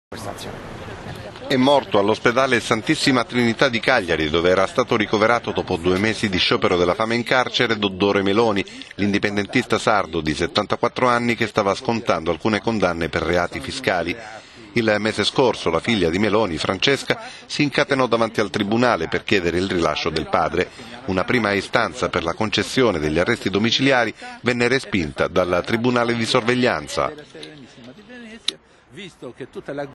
È morto all'ospedale Santissima Trinità di Cagliari, dove era stato ricoverato dopo 2 mesi di sciopero della fame in carcere Dodore Meloni, l'indipendentista sardo di 74 anni che stava scontando alcune condanne per reati fiscali. Il mese scorso la figlia di Meloni, Francesca, si incatenò davanti al tribunale per chiedere il rilascio del padre. Una prima istanza per la concessione degli arresti domiciliari venne respinta dal tribunale di sorveglianza.